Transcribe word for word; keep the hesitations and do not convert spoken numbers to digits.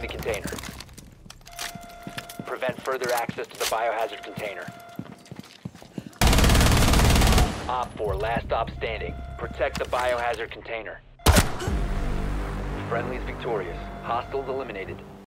the container. Prevent further access to the biohazard container. Op four, last stop standing. Protect the biohazard container. Friendly's victorious. Hostiles eliminated.